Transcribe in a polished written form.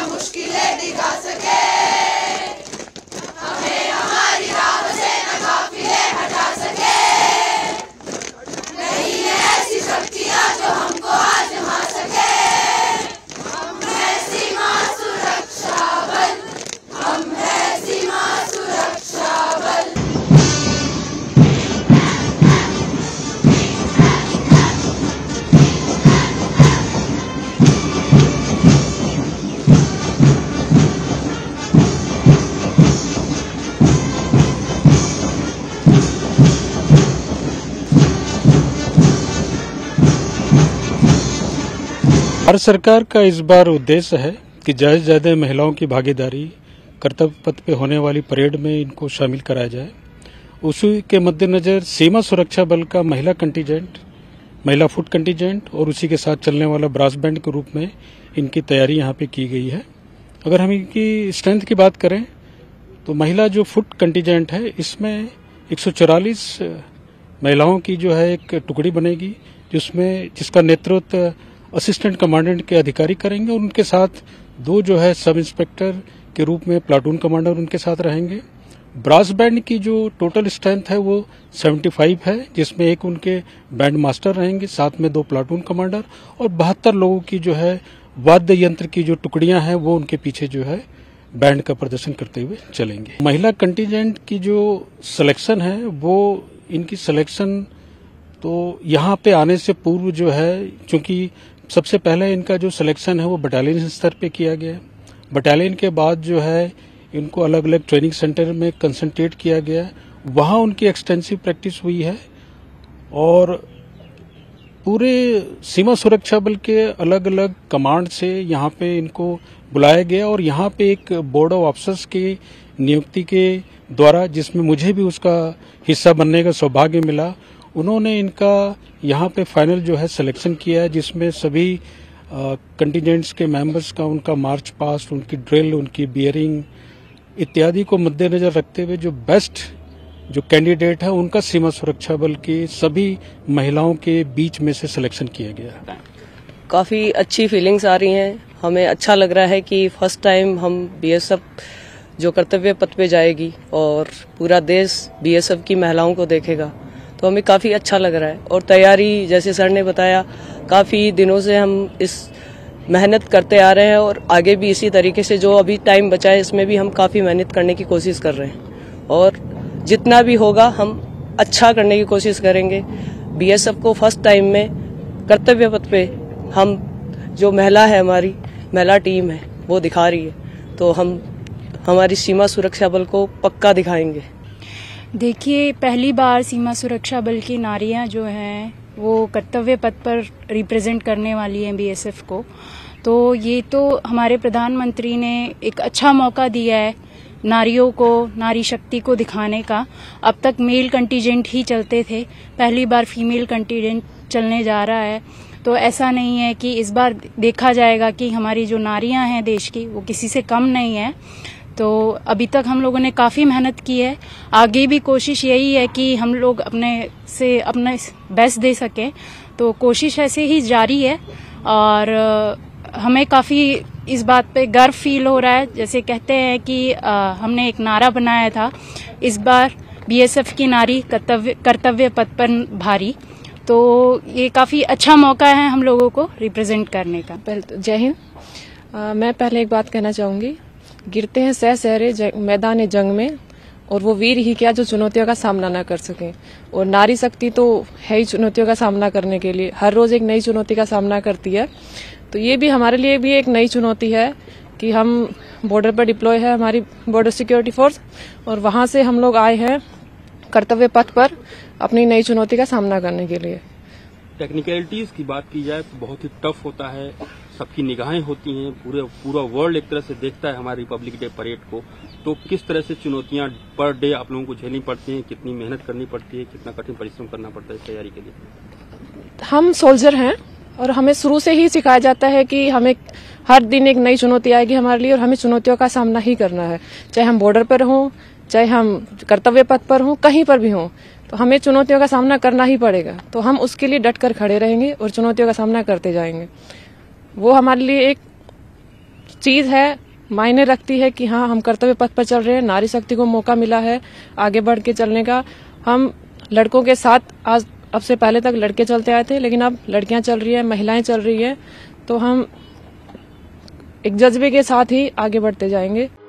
मुश्किलें दिखा सके, हमें हमारी राह से न काफिले हटा सके। नहीं है ऐसी शक्तियां जो हमको आजमा सके। हम है सीमा सुरक्षा बल, हम है सीमा सुरक्षा बल। भारत सरकार का इस बार उद्देश्य है कि ज़्यादा से ज़्यादा महिलाओं की भागीदारी कर्तव्य पथ पे होने वाली परेड में इनको शामिल कराया जाए। उसी के मद्देनज़र सीमा सुरक्षा बल का महिला कंटीजेंट, महिला फुट कंटीजेंट और उसी के साथ चलने वाला ब्रास बैंड के रूप में इनकी तैयारी यहाँ पे की गई है। अगर हम इनकी स्ट्रेंथ की बात करें तो महिला जो फुट कंटीजेंट है इसमें 144 महिलाओं की जो है एक टुकड़ी बनेगी, जिसका नेतृत्व असिस्टेंट कमांडेंट के अधिकारी करेंगे और उनके साथ 2 जो है सब इंस्पेक्टर के रूप में प्लाटून कमांडर उनके साथ रहेंगे। ब्रास बैंड की जो टोटल स्ट्रेंथ है वो 75 है, जिसमें एक उनके बैंड मास्टर रहेंगे, साथ में 2 प्लाटून कमांडर और 72 लोगों की जो है वाद्य यंत्र की जो टुकड़ियां हैं वो उनके पीछे जो है बैंड का प्रदर्शन करते हुए चलेंगे। महिला कंटीजेंट की जो सिलेक्शन है वो इनकी सिलेक्शन तो यहाँ पे आने से पूर्व जो है, चूंकि सबसे पहले इनका जो सिलेक्शन है वो बटालियन स्तर पे किया गया। बटालियन के बाद जो है इनको अलग अलग ट्रेनिंग सेंटर में कंसंट्रेट किया गया, वहाँ उनकी एक्सटेंसिव प्रैक्टिस हुई है और पूरे सीमा सुरक्षा बल के अलग अलग कमांड से यहाँ पे इनको बुलाया गया और यहाँ पे एक बोर्ड ऑफ ऑफिसर्स की नियुक्ति के द्वारा, जिसमें मुझे भी उसका हिस्सा बनने का सौभाग्य मिला, उन्होंने इनका यहाँ पे फाइनल जो है सिलेक्शन किया है, जिसमें सभी कंटीजेंट्स के मेंबर्स का उनका मार्च पास्ट, उनकी ड्रिल, उनकी बियरिंग इत्यादि को मद्देनजर रखते हुए जो बेस्ट जो कैंडिडेट है उनका सीमा सुरक्षा बल की सभी महिलाओं के बीच में से सिलेक्शन किया गया। काफ़ी अच्छी फीलिंग्स आ रही हैं, हमें अच्छा लग रहा है कि फर्स्ट टाइम हम बीएसएफ जो कर्तव्य पथ पे जाएगी और पूरा देश बीएसएफ की महिलाओं को देखेगा, तो हमें काफ़ी अच्छा लग रहा है। और तैयारी जैसे सर ने बताया, काफ़ी दिनों से हम इस मेहनत करते आ रहे हैं और आगे भी इसी तरीके से जो अभी टाइम बचा है इसमें भी हम काफ़ी मेहनत करने की कोशिश कर रहे हैं और जितना भी होगा हम अच्छा करने की कोशिश करेंगे। बीएसएफ को फर्स्ट टाइम में कर्तव्य पथ पे हम जो महिला है, हमारी महिला टीम है वो दिखा रही है, तो हम हमारी सीमा सुरक्षा बल को पक्का दिखाएंगे। देखिए, पहली बार सीमा सुरक्षा बल की नारियां जो हैं वो कर्तव्य पथ पर रिप्रेजेंट करने वाली हैं बीएसएफ को, तो ये तो हमारे प्रधानमंत्री ने एक अच्छा मौका दिया है नारियों को, नारी शक्ति को दिखाने का। अब तक मेल कंटीजेंट ही चलते थे, पहली बार फीमेल कंटीजेंट चलने जा रहा है, तो ऐसा नहीं है कि इस बार देखा जाएगा कि हमारी जो नारियां हैं देश की वो किसी से कम नहीं है। तो अभी तक हम लोगों ने काफ़ी मेहनत की है, आगे भी कोशिश यही है कि हम लोग अपने बेस्ट दे सकें, तो कोशिश ऐसे ही जारी है और हमें काफ़ी इस बात पे गर्व फील हो रहा है। जैसे कहते हैं कि हमने एक नारा बनाया था, इस बार बीएसएफ की नारी कर्तव्य पथ पर भारी, तो ये काफ़ी अच्छा मौका है हम लोगों को रिप्रेजेंट करने का। जय हिंद। मैं पहले एक बात कहना चाहूँगी, गिरते हैं सहरे मैदान जंग में और वो वीर ही क्या जो चुनौतियों का सामना ना कर सकें। और नारी शक्ति तो है ही चुनौतियों का सामना करने के लिए, हर रोज एक नई चुनौती का सामना करती है। तो ये भी हमारे लिए भी एक नई चुनौती है कि हम बॉर्डर पर डिप्लॉय है हमारी बॉर्डर सिक्योरिटी फोर्स, और वहां से हम लोग आए हैं कर्तव्य पथ पर अपनी नई चुनौती का सामना करने के लिए। टेक्निकलिटीज की बात की जाए तो बहुत ही टफ होता है, सबकी निगाहें होती हैं, पूरा वर्ल्ड एक तरह से देखता है हमारी रिपब्लिक डे परेड को। तो किस तरह से चुनौतियां पर डे आप लोगों को झेलनी पड़ती हैं, कितनी मेहनत करनी पड़ती है, कितना कठिन परिश्रम करना पड़ता है इस तैयारी के लिए? हम सोल्जर हैं और हमें शुरू से ही सिखाया जाता है कि हमें हर दिन एक नई चुनौती आएगी हमारे लिए और हमें चुनौतियों का सामना ही करना है, चाहे हम बॉर्डर पर हों, चाहे हम कर्तव्य पथ पर हों, कहीं पर भी हों, तो हमें चुनौतियों का सामना करना ही पड़ेगा। तो हम उसके लिए डट कर खड़े रहेंगे और चुनौतियों का सामना करते जाएंगे। वो हमारे लिए एक चीज है, मायने रखती है कि हाँ हम कर्तव्य पथ पर चल रहे हैं, नारी शक्ति को मौका मिला है आगे बढ़ के चलने का। हम लड़कों के साथ आज अब से पहले तक लड़के चलते आए थे, लेकिन अब लड़कियां चल रही है, महिलाएं चल रही है, तो हम एक जज्बे के साथ ही आगे बढ़ते जाएंगे।